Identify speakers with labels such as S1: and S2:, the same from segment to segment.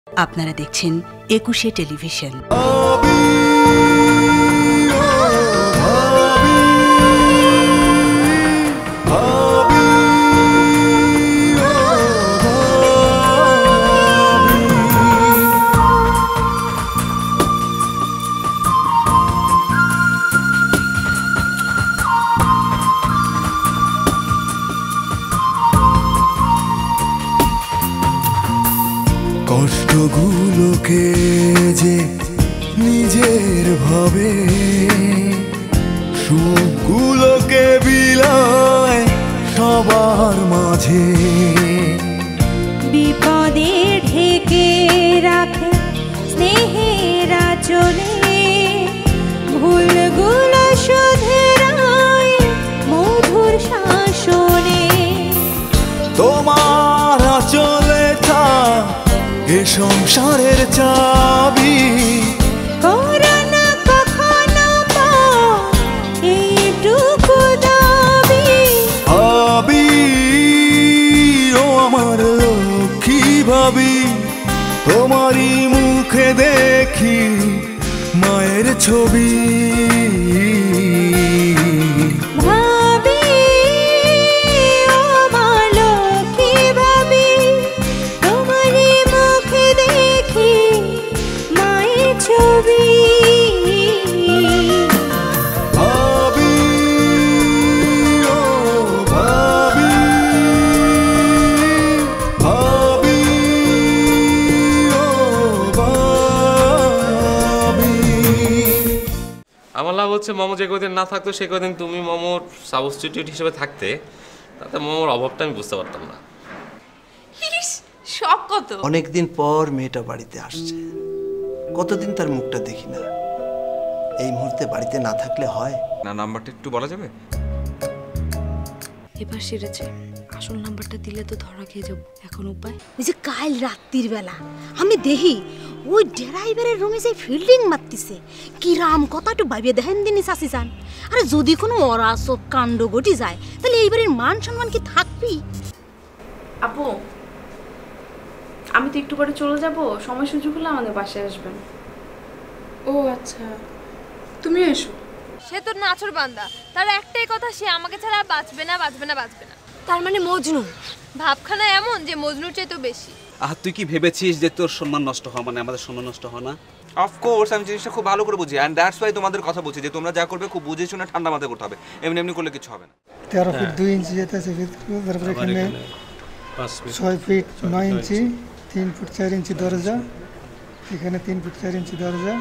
S1: আপনারা দেখছেন ২১শে টেলিভিশন।
S2: কষ্টগুলোকে যে নিজের ভাবে, সুখগুলোকে বিলায় সবার মাঝে,
S3: বিপদে ঢেকে রাখে স্নেহের আঁচলে, ভুলগুলো শুধরায় মধুর শাসনে।
S2: তোমার আঁচলে থাক এ সংসারের চাবি,
S3: করোনা কখনো এইটুকু দাবি।
S2: ভাবি ও আমার লক্ষ্মী ভাবি, তোমারই মুখে দেখি মায়ের ছবি।
S4: আমার লাভ হচ্ছে মোমো যে কদিন না থাকতো সে কদিন তুমি মোমোর সাবস্টিটিউট হিসেবে থাকতে, তাতে মোমোর অভাবটা আমি বুঝতে পারতাম না।
S5: শখ কত!
S6: অনেকদিন পর মেয়েটা বাড়িতে আসছে, কতদিন তার মুখটা দেখি না। এই মুহূর্তে বাড়িতে না থাকলে হয়
S7: না? নাম্বারটা একটু বলা যাবে?
S5: এবার সেরেছে, আসল নাম্বারটা দিলে তো ধরা খেয়ে যাবো। এখন উপায়?
S8: ওই যে কাল রাত্রির বেলা আমি দেখি ওই ড্রাইভারের রুমে যে ফিল্ডিং মারতেছে, কি রাম কথা একটু ভাবিয়ে দেখেন দিনই চাষি যান। আরে যদি কোনো অরাজক কাণ্ড ঘটি যায় তাহলে এইবারের মান সম্মান কি থাকবি?
S9: আপু, আমি তো একটু পরে চলে যাব, সময় সুযোগ হলে আমাদের বাসায় আসবেন।
S5: ও আচ্ছা, তুমি এসো।
S10: সে তোর নাছর বান্দা, তার একটাই কথা, সে আমাকে ছাড়া বাঁচবে না, বাঁচবে না, বাঁচবে না।
S5: তার মানে মজনু?
S10: ভাবখানা এমন যে মজনুর চেয়ে তো বেশি।
S11: আর তুই কি ভেবেছিস যে তোর সম্মান নষ্ট হওয়া মানে আমাদের সম্মান নষ্ট হওয়া না?
S7: অফকোর্স আমি জিনিসটা খুব ভালো করে বুঝি, অ্যান্ড দ্যাটস ওয়াই তোমাদের কথা বলছি যে তোমরা যা করবে খুব বুঝে শুনে ঠান্ডা মাথায় করতে হবে। এমনি এমনি করলে কিছু হবে না।
S12: 13 ফিট 2 ইঞ্চি যেতে আছে, তারপরে এখানে 6 ফিট 9 ইঞ্চি, 3 ফুট 4 ইঞ্চি দরজা, এখানে 3 ফুট 4 ইঞ্চি দরজা।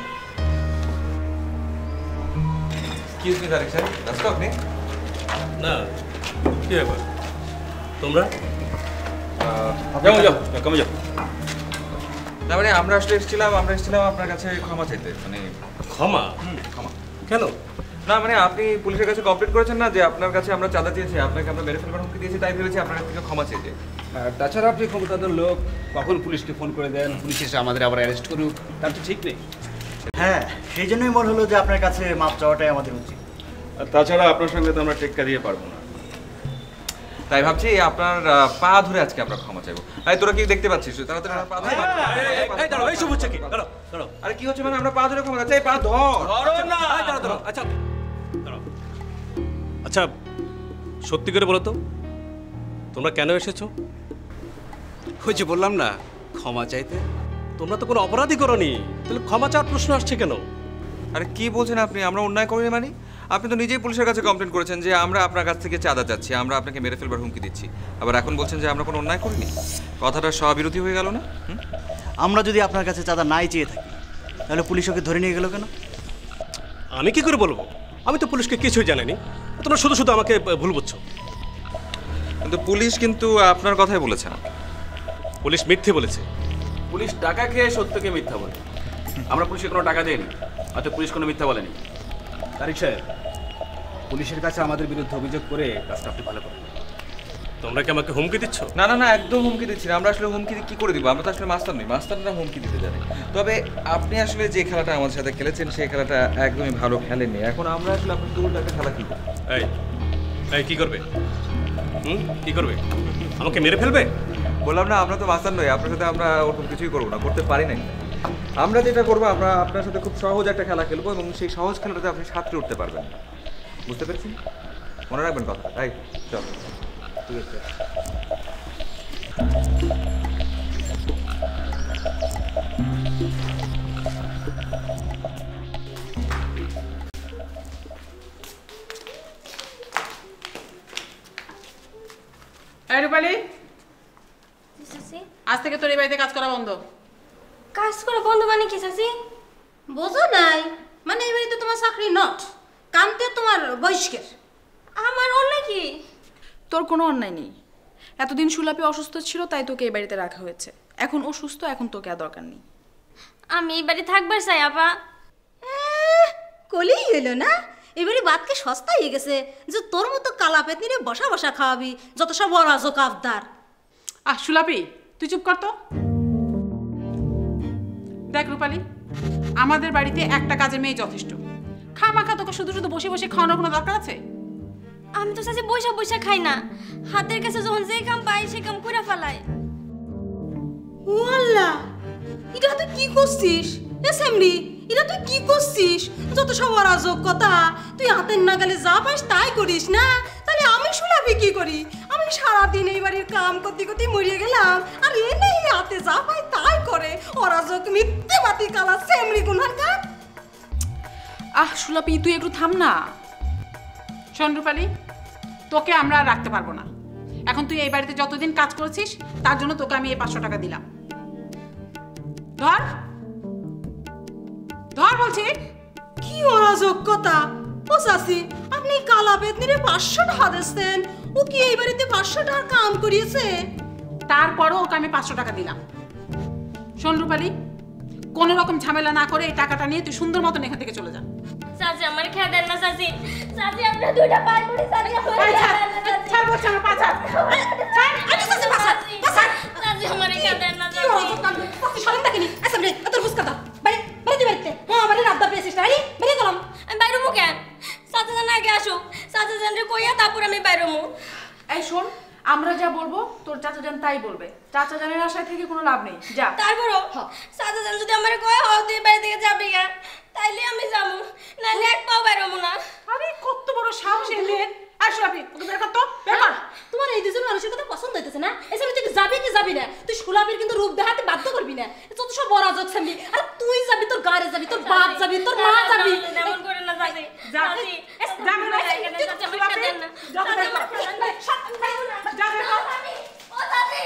S7: এক্সকিউজ মি ডাইরেক্টর, ব্যস্ত আপনি?
S4: না, কি ব্যাপার? তোমরা যাও কমে যাও।
S7: না মানে আমরা এসেছিলাম আপনার কাছে ক্ষমা চাইতে। মানে
S4: ক্ষমা?
S7: ক্ষমা
S4: কেন?
S7: না মানে আপনি পুলিশের কাছে কমপ্লেন করেছেন না যে আপনার কাছে আমরা চাঁদা চেয়েছি, আপনাকে আমরা মেরে ফেলবার হুমকি দিয়েছি, তাই ভেবেছি আপনার কাছ থেকে ক্ষমা চেয়েছি।
S11: তাছাড়া আপনি ক্ষমতাধর লোক, কখন পুলিশকে ফোন করে দেন, পুলিশ এসে আমাদের আবার অ্যারেস্ট করুক, তার তো ঠিক নেই।
S6: হ্যাঁ, সেই জন্যই মনে হলো যে আপনার কাছে মাপ চাওয়াটাই আমাদের উচিত।
S7: তাছাড়া আপনার সঙ্গে তো আমরা টেক্কা দিয়ে পারবো না, তাই ভাবছি আপনার পা ধরে আজকে আমরা ক্ষমা চাইবো। আরে তোরা কি দেখতে পাচ্ছিস? তাড়াতাড়ি পা ধরে।
S4: এইসব হচ্ছে কি? দাঁড়াও।
S7: আরে কি হচ্ছে মানে আমরা পা ধরে ক্ষমা চাই, পা ধর।
S4: না, দাঁড়াও। আচ্ছা দাঁড়াও। আচ্ছা সত্যি করে বলো তো, তোমরা কেন এসেছো?
S11: ওই যে বললাম না, ক্ষমা চাইতে।
S4: তোমরা তো কোনো অপরাধী করোনি, তাহলে ক্ষমা চাওয়ার প্রশ্ন আসছে কেন?
S7: আরে কি বলছেন আপনি? আমরা অন্যায় করিনি মানে? আপনি তো নিজেই পুলিশের কাছে কমপ্লেন করেছেন যে আমরা আপনার কাছ থেকে চাঁদা চাচ্ছি, আমরা আপনাকে মেরে ফেলবার হুমকি দিচ্ছি, আবার এখন বলছেন যে আমরা কোনো অন্যায় করিনি। কথাটা স্ববিরোধী হয়ে গেল না?
S6: আমরা যদি আপনার কাছে চাঁদা নাই চেয়ে থাকি তাহলে পুলিশ ওকে ধরে নিয়ে গেল কেন?
S4: আমি কি করে বলবো? আমি তো পুলিশকে কিছুই জানাইনি, তোমরা শুধু শুধু আমাকে ভুল বুঝছো।
S7: কিন্তু পুলিশ কিন্তু আপনার কথাই বলেছে না।
S4: পুলিশ মিথ্যে বলেছে।
S11: পুলিশ টাকা খেয়ে সত্যকে মিথ্যা বলে। আমরা পুলিশে কোনো টাকা দেইনি, অর্থাৎ পুলিশ কোনো মিথ্যা বলেনি। তারিক সাহেব, পুলিশের কাছে আমাদের বিরুদ্ধে অভিযোগ করে কাজটা আপনি ভালো করেন।
S4: তোমরা কি আমাকে হুমকি দিচ্ছ?
S7: না না না, একদম হুমকি দিচ্ছি না। আমরা আসলে হুমকি কি করে দিব? আমরা তো আসলে মাস্টার নই, মাস্টাররা হুমকি দিতে জানে। তবে আপনি আসলে যে খেলাটা আমাদের সাথে খেলেছেন সেই খেলাটা একদমই ভালো খেলেননি। এখন আমরা আসলে আপনার দুটো একটা খেলা খেলবো।
S4: এই কি করবে? কি করবে? আমাকে মেরে ফেলবে?
S7: বললাম না আমরা তো মাস্টার নই, আপনার সাথে আমরা ওরকম কিছুই করবো না, করতে পারি না। আমরা যেটা করবো, আমরা আপনার সাথে খুব সহজ একটা খেলা খেলবো এবং সেই সহজ খেলাটাতে আপনি সাঁতরে উঠতে পারবেন। বুঝতে পেরেছেন? মনে রাখবেন কথা। তাই চল। ঠিক আছে।
S13: রূপালী, আজ থেকে তোর এই বাড়িতে কাজ করা বন্ধ।
S10: কাজ করা বন্ধ মানে কি চাচি?
S8: বোঝো নাই, মানে এই বাড়িতে তোমার চাকরি নট, কামতে তোমার বহিষ্কার।
S10: আমার অন্যায় কি?
S9: তোর কোনো অন্যায় নেই। এতদিন সুলাপি অসুস্থ ছিল তাই তোকে এই বাড়িতে রাখা হয়েছে। এখন ও সুস্থ, এখন তোকে আর দরকার নেই।
S10: আমি এই বাড়ি থাকবার চাই আপা।
S8: কলেই হইলো না, এবারে বাদকে সস্তা হয়ে গেছে যে তোর মতো কালা পেতনিরে বসা বসা খাওয়াবি, যত সব অরাজক আবদার।
S13: সুলাপি তুই চুপ কর তো। দেখ রূপালী, আমাদের বাড়িতে একটা কাজের মেয়ে যথেষ্ট। খামাখা তোকে শুধু শুধু বসে বসে খাওয়ানোর কোনো দরকার আছে?
S10: আমি তো চাচি বৈশা বৈশা খাই না, হাতের কাছে যখন যে কাম পাই সে কাম করে ফেলাই।
S8: ও আল্লাহ, এটা তুই কি করছিস? এ সেমরি, এটা তুই কি করছিস? যত সব অরাজক কথা, তুই হাতের নাগালে যা পাস তাই করিস না। তাহলে আমি সুলাপি কি করি? আমি সারাদিন এই বাড়ির কাম করতে করতে মরিয়ে গেলাম, আর এ নেই হাতে যা পাই তাই করে। অরাজক মিথ্যে বাতি কালা সেমরি গুনার কাজ।
S13: সুলাপি তুই একটু থাম না। শোন রূপালী, তোকে আমরা আর রাখতে পারবো না। এখন তুই এই বাড়িতে যতদিন কাজ করেছিস তার জন্য তোকে আমি এই 500 টাকা দিলাম। ধর ধর বলছি।
S8: কি অরাজক কথা! ও চাচি, আপনি কালা পেতনিরে 500 টাকা দিচ্ছেন? ও কি এই বাড়িতে 500 টাকার কাম করিয়েছে?
S13: তারপরও ওকে আমি 500 টাকা দিলাম। শোন রূপালী, কোনো রকম ঝামেলা না করে এই টাকাটা নিয়ে তুই সুন্দর মতন এখান থেকে চলে যা।
S10: চাচি আমার খেয়ে দেন না চাচি। চাচি আপনার দুইটা পায়ে পড়ে চাচি আমার
S13: ছাড় বলছি, আমার পা ছাড়।
S8: আরে চাচি পাছা পাছা,
S10: চাচি আমার খেয়ে দেন না চাচি।
S8: চাচি শরম দেখেনি? আচ্ছা রে, তোর ফুসকা দাও। বাইরে বাইরে বাইরে। হ্যাঁ, আমারে রাত দা পেয়েছিস না? আরে বেরিয়ে গেলাম।
S10: আমি বাইরে মু কেন? চাচা জান আগে আসো, চাচা জান রে কইয়া তারপর আমি বাইরে মু।
S9: এই শোন, আমরা যা বলবো তোর চাচা জান তাই বলবে। চাচা জানের আশায় থেকে কোনো লাভ নেই, যা।
S10: তারপরও চাচা জান যদি আমারে কয় হও তুই বাড়ি থেকে যাবি গা, তাইলে আমি যাবো, নাইলে এক পাও বাইরে মু না।
S13: আরে কত বড় সাহস এই মেয়ের! আর সুলাপি, ওকে বের কর তো, বের কর।
S8: তোমার এই দুজন মানুষের কথা পছন্দ হইতেছে না? এসে তুই যাবি কি যাবি না? তুই সুলাপির কিন্তু রূপ দেখাতে বাধ্য করবি না। যত সব অরাজক সামনে। আর তুই যাবি, তোর গাড়ি যাবি, তোর বাপ যাবি, তোর মা যাবি।
S10: এমন করে না চাচি।
S13: যা
S10: চাচি
S13: যা না
S10: চাচি আমার খেয়ে দেন না।
S13: যা বের কর। যা বের কর।
S10: ও চাচি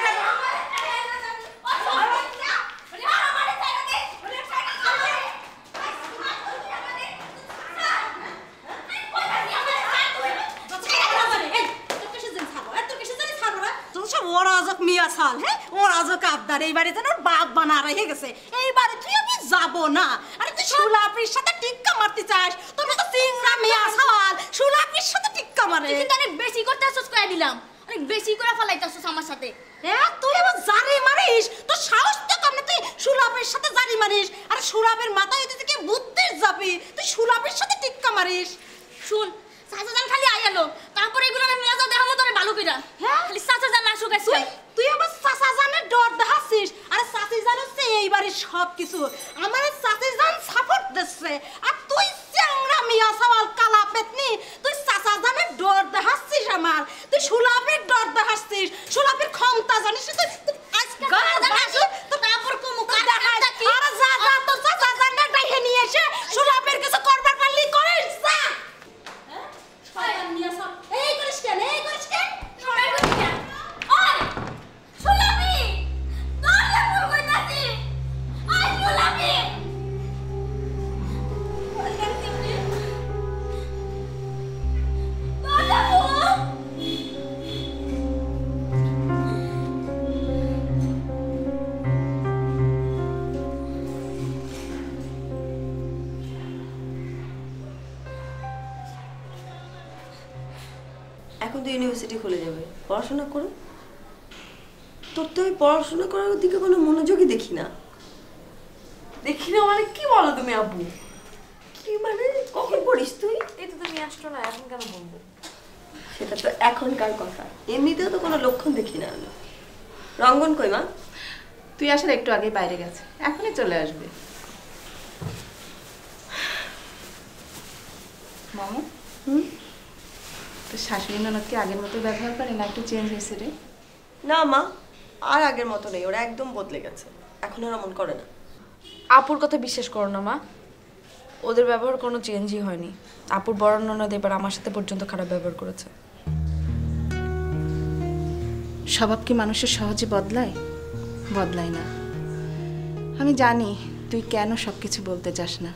S8: অরাজক মিয়া সাল, হ্যাঁ অরাজক আবদার এই বাড়িতে ওর বাপ বানা রেখে গেছে। এই বাড়ি তুই আমি যাবো না। আরে তুই সুলাপির সাথে টিক্কা মারতে চাস? তোর মতো চিংড়া মিয়া সাল সুলাপির সাথে টিক্কা মারে।
S10: তুই কিন্তু অনেক বেশি করতেছস, কইয়া দিলাম অনেক বেশি করে ফলাইতেছস আমার সাথে।
S8: হ্যাঁ, তুই আবার জারি মারিস? তোর সাহস তো কম না, তুই সুলাপির সাথে জারি মারিস? আরে সুলাপের মাথায় হইতে থেকে বুদ্ধির যাবি, তুই সুলাপির সাথে টিক্কা মারিস?
S10: শুন, চাচা জান খালি আইলো, তারপর এগুলো আমি মজা দেখামো তোরে ভালো কইরা।
S8: হ্যাঁ,
S10: খালি চাচা জান আসুক আজকে।
S8: তুই আবার চাচা জানের ডর দেখাচ্ছিস? আরে চাচি জান হচ্ছে এই বাড়ির সব কিছু। আমার চাচি জান সাপোর্ট দিচ্ছে, আর তুই চ্যাংড়া মিয়া সাওয়াল কালা পেতনি, তুই চাচা জানের ডর দেখাচ্ছিস আমার। তুই সুলাপের ডর দেখাচ্ছিস, সুলাপের ক্ষমতা জানিস তুই? আজকে তারপর কুমু দেখাস। আরে যা যা, তোর চাচা জানের ডাইকে নিয়ে এসে সুলাপের কিছু করবার পারলি করিস। যা। হ্যাঁ, মিয়া সাওয়াল এই করিস কেন? এই করিস কেন?
S10: সবাই কইছে কেন? ওই সুলাপি দরজা খুল কইতাছি। ওই সুলাপি দরজা খুল।
S14: এখন তো ইউনিভার্সিটি খুলে যাবে, পড়াশোনা করো। তোর তো ওই পড়াশোনা করার দিকে কোনো মনোযোগই দেখি না। দেখি না মানে কি বলো তুমি আব্বু? কি মানে কখন পড়িস তুই?
S5: এই তো তুমি আসছো না, এখন কেন বলবো?
S14: সেটা তো এখনকার কথা, এমনিতেও তো কোনো লক্ষণ দেখি না আমি। রঙ্গন কই মা?
S9: তুই আসার একটু আগে বাইরে গেছে, এখনই চলে আসবে। মামু, তো শাশুড়ি ননদ কি আগের মতো ব্যবহার করে না একটু চেঞ্জ হয়েছে রে?
S14: না মা, আর আগের মতো নেই, ওরা একদম বদলে গেছে, এখন আর এমন করে না।
S5: আপুর কথা বিশ্বাস করো না মা, ওদের ব্যবহার কোনো চেঞ্জই হয়নি। আপুর বড় ননদ এবার আমার সাথে পর্যন্ত খারাপ ব্যবহার করেছে।
S9: স্বভাব কি মানুষের সহজে বদলায়? বদলায় না। আমি জানি তুই কেন সব কিছু বলতে চাস না,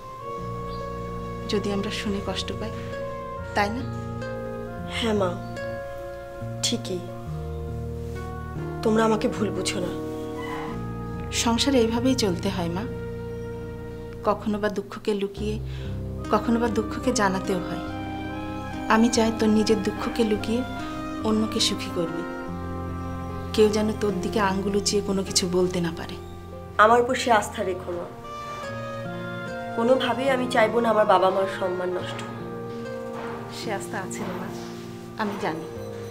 S9: যদি আমরা শুনে কষ্ট পাই, তাই না?
S14: হ্যাঁ মা, ঠিকই, তোমরা আমাকে ভুল বুঝো না।
S9: সংসারে এইভাবেই চলতে হয় মা, কখনো বা দুঃখকে লুকিয়ে, কখনো বা দুঃখকে জানাতেও হয়। আমি চাই তোর নিজের দুঃখকে লুকিয়ে অন্যকে সুখী করবি, কেউ যেন তোর দিকে আঙ্গুল উঁচিয়ে কোনো কিছু বলতে না পারে।
S14: আমার উপর সে আস্থা রেখো না, কোনোভাবেই আমি চাইবো না আমার বাবা মার সম্মান নষ্ট।
S9: সে আস্থা আছে রে মা, আমি জানি।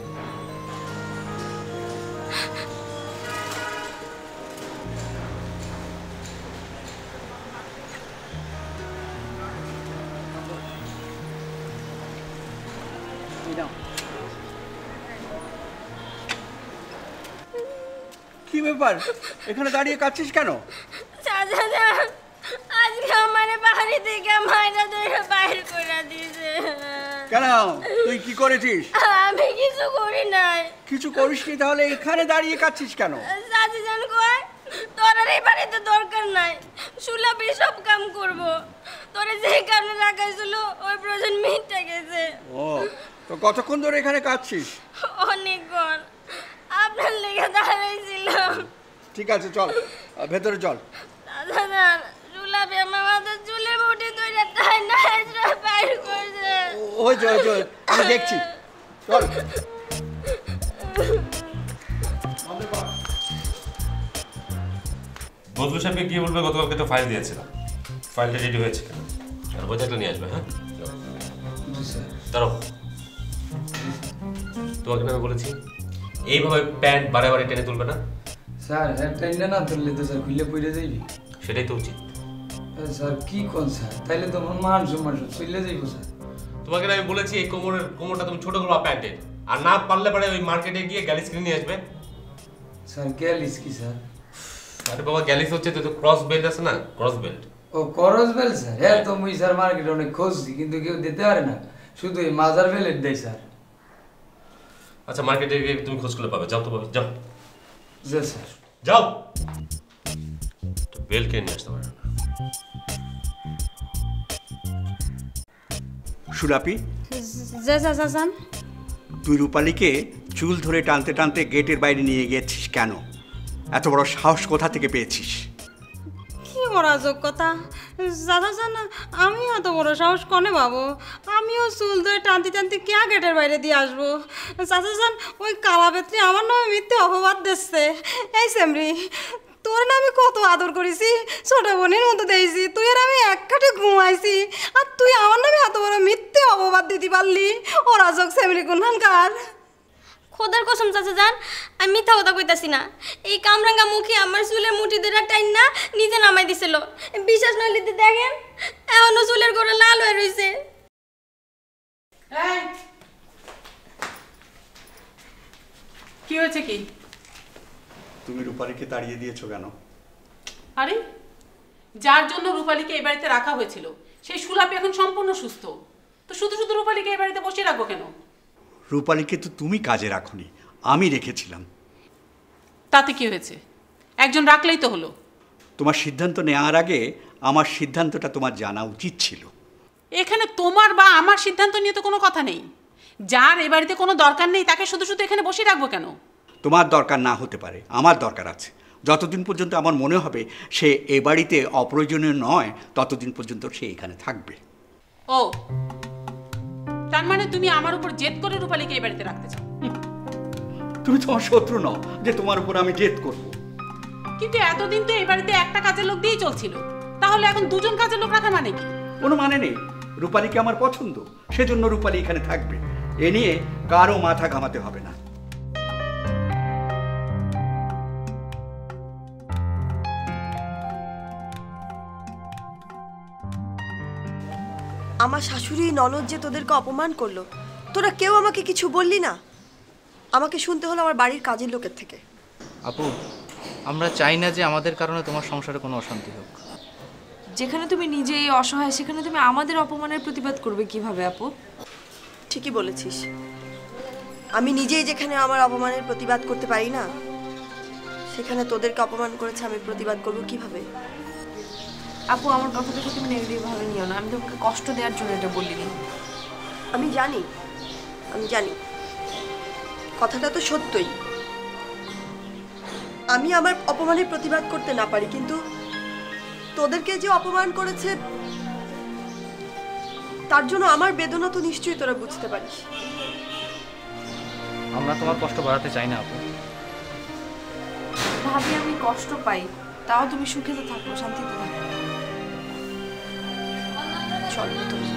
S15: কি ব্যাপার, এখানে দাঁড়িয়ে কাঁদছিস কেন?
S10: আজকে আমার বাড়ি থেকে মাইনা ধরে বাইরে করে দিয়েছে।
S15: কেন, তুই কি করেছিস?
S10: আমি কিছু করি নাই।
S15: কিছু করিসনি, তাহলে এখানে দাঁড়িয়ে কাঁদছিস কেন?
S10: চাচি জান কয় তোর আর এই বাড়িতে দরকার নাই, সুলাপি সব কাম করব। তোরে যে কারণে রাখাইছিল ওই প্রয়োজন মিটে গেছে।
S15: ও, তো কতক্ষণ ধরে এখানে কাঁদছিস?
S10: অনেকক্ষণ, আপনার লেগে দাঁড়াইছিলাম।
S15: ঠিক আছে, চল ভেতরে চল।
S10: দাদা, সুলাপি আমার মাথার চুলে মুঠি ধরে তাই না বাইর করছে।
S15: ওই চল, আমি দেখছি, চল।
S4: বদলু সাহেবকে গিয়ে বলবে গতকালকে তো ফাইল দিয়েছিলাম, ফাইলটা রেডি হয়েছে কেন? আর বই থাকলে নিয়ে আসবে। হ্যাঁ দাঁড়াও, তোমাকে আমি বলেছি এইভাবে প্যান্ট বারে বারে টেনে তুলবে না।
S16: স্যার টেনে না তুললে তো স্যার খুলে পড়ে যাইবি।
S4: সেটাই তো উচিত।
S16: স্যার কি কোন স্যার, তাইলে তো মান সম্মান চলে যাইব স্যার।
S4: তোমাকে আমি বলেছি এই কোমরটা তুমি ছোট করবা প্যান্টের, আর না পারলে পরে ওই মার্কেটে গিয়ে গ্যালিস কিনে নিয়ে আসবে।
S16: স্যার গ্যালিস কি স্যার?
S4: আরে বাবা, গ্যালিস হচ্ছে তো ক্রস বেল্ট আছে না, ক্রস বেল্ট।
S16: ও ক্রস বেল্ট স্যার? হ্যাঁ, তো মুই স্যার মার্কেটে অনেক খুঁজছি, কিন্তু কেউ দিতে পারে না, শুধু এই মাজার বেল্ট দেয় স্যার।
S4: আচ্ছা, মার্কেটে গিয়ে তুমি খোঁজ করলে পাবে, যাও তো পাবে, যাও।
S16: জি স্যার,
S4: যাও। বেল্ট কিনে নিয়ে আসতে পারে না।
S15: সুলাপি,
S8: যান।
S15: তুই রূপালীকে চুল ধরে টানতে টানতে গেটের বাইরে নিয়ে গিয়েছিস কেন? এত বড় সাহস কোথা থেকে পেয়েছিস?
S8: কি অরাজক কথা দাদা জান, আমি এত বড় সাহস কনে পাবো? আমিও চুল ধরে টানতে টানতে কে গেটের বাইরে দিয়ে আসবো? চাচা জান, ওই কালা বেত্রী আমার নামে মিথ্যে অপবাদ দিচ্ছে। এই সেমরি, তোর না আমি কত আদর করেছি, ছোট বোনের মতো দিয়েছি, তুই আর আমি এক কাঠে ঘুমাইছি, আর তুই আমার নামে এত বড় মিথ্যে অপবাদ দিতে পারলি? অরাজক সেমরি কোনখানকার।
S10: খোদার কসম চাচা জান, আমি মিথ্যা কথা কইতাছি না। এই কামরাঙ্গা মুখে আমার চুলের মুঠি ধরে টাইন না নিজে নামাই দিছিল। বিশ্বাস না হলে দেখেন, এখনো চুলের গোড়া লাল হয়ে রইছে।
S13: কি হয়েছে কি?
S15: তুমি রূপালীকে তাড়িয়ে দিয়েছো কেন?
S13: আরে, যার জন্য রূপালীকে এই বাড়িতে রাখা হয়েছিল সেই সুলাপি এখন সম্পূর্ণ সুস্থ, তো শুধু শুধু রূপালীকে এই বাড়িতে বসিয়ে রাখবো কেন?
S15: রূপালীকে তো তুমি কাজে রাখোনি, আমি রেখেছিলাম।
S13: তাতে কি হয়েছে? একজন রাখলেই তো হলো।
S15: তোমার সিদ্ধান্ত নেওয়ার আগে আমার সিদ্ধান্তটা তোমার জানা উচিত ছিল।
S13: এখানে তোমার বা আমার সিদ্ধান্ত নিয়ে তো কোনো কথা নেই। যার এ বাড়িতে কোনো দরকার নেই তাকে শুধু শুধু এখানে বসিয়ে রাখবো কেন?
S15: তোমার দরকার না হতে পারে, আমার দরকার আছে। যতদিন পর্যন্ত আমার মনে হবে সে এ বাড়িতে অপ্রয়োজনীয় নয়, ততদিন পর্যন্ত সে এখানে থাকবে।
S13: ও, তার মানে তুমি আমার উপর জেদ করে রূপালীকে এই বাড়িতে রাখতে চাও?
S15: তুমি তোমার শত্রু নও যে তোমার উপর আমি জেদ করব।
S13: কিন্তু এতদিন তো এই বাড়িতে একটা কাজের লোক দিয়েই চলছিল, তাহলে এখন দুজন কাজের লোক রাখার মানে কি?
S15: কোনো মানে নেই। রূপালীকে আমার পছন্দ, সেজন্য রূপালী এখানে থাকবে। এ নিয়ে কারো মাথা ঘামাতে হবে না।
S14: আমার শাশুড়ি ননদ যে তোদেরকে অপমান করলো, তোরা কেউ আমাকে কিছু বললি না? আমাকে শুনতে হলো আমার বাড়ির কাজের লোকের থেকে।
S17: আপু, আমরা চাই না যে আমাদের কারণে তোমার সংসারে কোনো অশান্তি হোক।
S5: যেখানে তুমি নিজেই অসহায় সেখানে তুমি আমাদের অপমানের প্রতিবাদ করবে কিভাবে আপু?
S14: ঠিকই বলেছিস, আমি নিজেই যেখানে আমার অপমানের প্রতিবাদ করতে পারি না, সেখানে তোদেরকে অপমান করেছে আমি প্রতিবাদ করব কিভাবে?
S5: আপু আমার কথাটাকে তুমি নেগেটিভ ভাবে নিও না, আমি তোমাকে কষ্ট দেওয়ার জন্য এটা বলিনি।
S14: আমি জানি কথাটা তো সত্যই। আমি আমার অপমানের প্রতিবাদ করতে না পারি, কিন্তু তোদেরকে যে অপমান করেছে তার জন্য আমার বেদনা তো নিশ্চয়ই তোরা বুঝতে পারিস।
S17: আমরা তোমার কষ্ট বাড়াতে চাই না আপু।
S5: ভাবি আমি কষ্ট পাই, তাও তুমি সুখে তো থাকো, শান্তিতে থাকো। চল তুমি।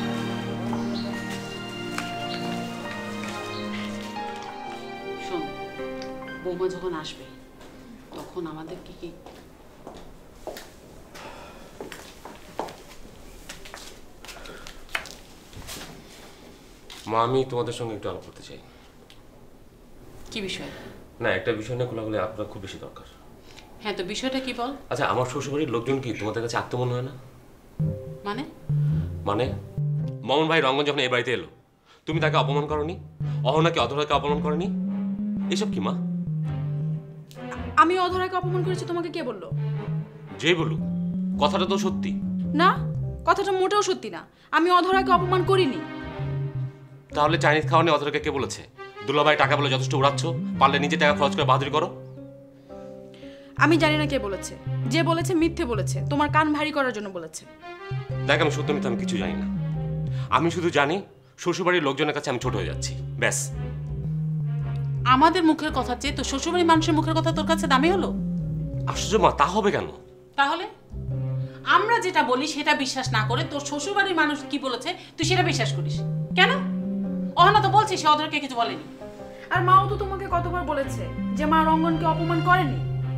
S13: শোন, বৌমা যখন আসবে তখন আমাদেরকে কি
S18: মা, আমি তোমাদের সঙ্গে একটু আলাপ করতে চাই।
S13: কি বিষয়?
S18: না, একটা বিষয় নিয়ে খোলাখুলি আপনার খুব বেশি দরকার।
S13: হ্যাঁ, তো বিষয়টা কি বল।
S18: আচ্ছা, আমার শ্বশুরবাড়ির লোকজন কি তোমাদের কাছে আত্মমন হয় না? মানে মামুন ভাই রঙ্গন যখন এই বাড়িতে এলো, তুমি তাকে অপমান করনি? অহনাকে অধরাকে অপমান করনি? এসব কি মা?
S5: আমি অধরাকে অপমান করেছি তোমাকে কে বললো?
S18: যে বলুক, কথাটা তো সত্যি
S5: না, কথাটা মোটেও সত্যি না। আমি অধরাকে অপমান করিনি।
S18: তাহলে চাইনিজ খাওয়া নিয়ে অধরাকে কে বলেছে? দুলাভাই টাকা বলে যথেষ্ট উড়াচ্ছ, পারলে নিজে টাকা খরচ করে বাহাদুরি করো।
S5: আমি জানি না কে বলেছে, যে বলেছে মিথ্যে বলেছে, তোমার কান ভারী করার জন্য বলেছে।
S18: দেখ, আমি সত্য মিথ্যা আমি কিছু জানি না। আমি শুধু জানি শ্বশুরবাড়ির লোকজনের কাছে আমি ছোট হয়ে যাচ্ছি, ব্যাস।
S13: আমাদের মুখের কথা চেয়ে তো শ্বশুরবাড়ির মানুষের মুখের কথা তোর কাছে দামি হলো?
S18: আশ্চর্য মা, তা হবে কেন?
S13: তাহলে আমরা যেটা বলি সেটা বিশ্বাস না করে তোর শ্বশুরবাড়ির মানুষ কি বলেছে তুই সেটা বিশ্বাস করিস কেন? অহনা তো বলছিস সে অধরকে কিছু বলেনি।
S5: আর মাও তো তোমাকে কতবার বলেছে যে মা রঙ্গনকে অপমান করেনি।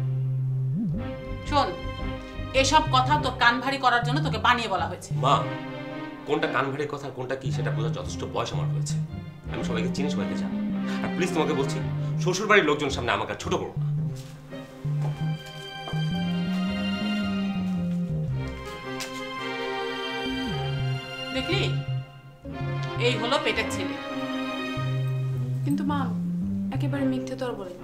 S13: শোন, এসব কথা তোর কান ভারী করার জন্য তোকে বানিয়ে বলা হয়েছে।
S18: মা, কোনটা কান ভারী কথা কোনটা কি সেটা বোঝার যথেষ্ট বয়স আমার হয়েছে। আমি সবাইকে চিনি, সবাইকে জানি। আর প্লিজ তোমাকে বলছি, শ্বশুরবাড়ির লোকজন সামনে আমাকে ছোট করো না।
S13: দেখলি, এই হলো পেটের ছেলে।
S5: কিন্তু মা, একেবারে মিথ্যে তো আর বলেনি।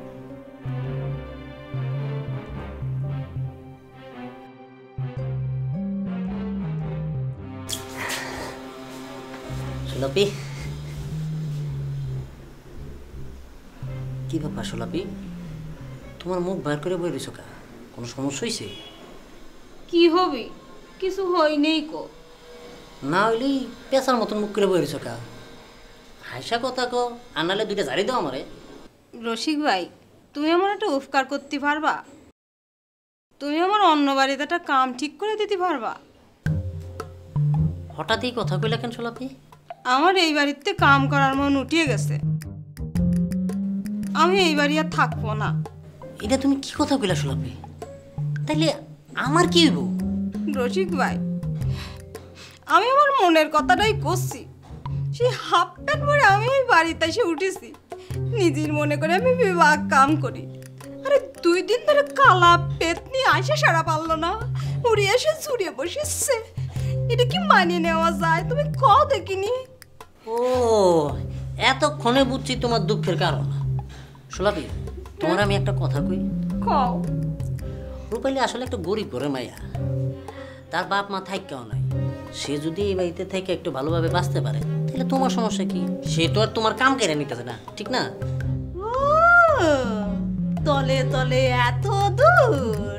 S19: সোলাপি, কি ব্যাপার সোলাপি? তোমার মুখ বার করে বই রয়েছো কা? কোনো সমস্যা হয়েছে?
S8: কি হবে? কিছু হয় নেই কো।
S19: না হইলেই পেশার মতন মুখ করে বই রয়েছো কা? হাসা কথা কো, আনালে দুইটা ঝাড়ি দাও আমারে।
S8: রসিক ভাই, তুমি আমার একটা উপকার করতে পারবা? তুমি আমার অন্য বাড়িতে একটা কাম ঠিক করে দিতে পারবা?
S19: হঠাৎ এই কথা কইলা কেন সোলাপি?
S8: আমার এই বাড়িতে কাম করার মন উঠিয়ে গেছে, আমি এই বাড়ি আর থাকবো না।
S19: এটা তুমি কি কথা কইলা সোলাপি? তাইলে আমার কি হইব?
S8: রসিক ভাই, আমি আমার মনের কথাটাই করছি। সেই হাফ প্যান্ট পরে আমি এই বাড়িতে এসে উঠেছি, নিজের মনে করে আমি বিবাহ কাম করি। আরে 2 দিন ধরে কালা পেট নিয়ে আসে সারা পারলো না, উড়ে এসে চুড়িয়ে বসেছে। এটা কি মানিয়ে নেওয়া যায়? তুমি কও দেখিনি?
S19: ও, এতক্ষণে বুঝছি তোমার দুঃখের কারণ। সোলাপি, তোমার আমি একটা কথা কই।
S8: কও।
S19: রূপালী আসলে একটা গরিব ঘরে মাইয়া, তার বাপ মা থাইকাও নাই। সে যদি এই বাড়িতে থেকে একটু ভালোভাবে বাঁচতে পারে তাহলে তোমার সমস্যা কি? সে তো আর তোমার কাম কেড়ে নিতেছে না, ঠিক না?
S8: ও, তলে তলে এত দূর।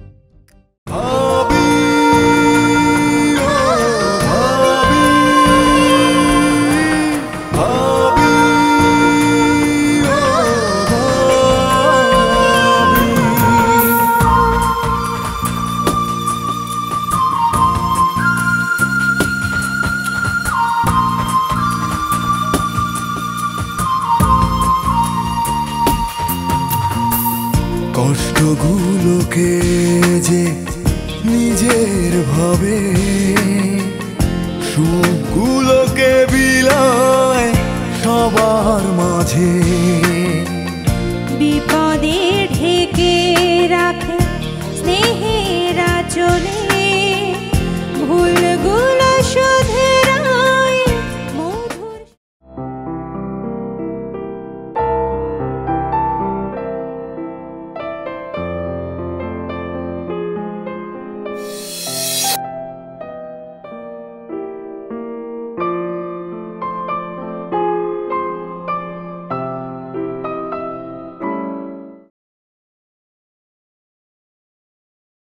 S2: কষ্টগুলোকে যে নিজের ভাবে সুখ মাঝে
S3: বিপদে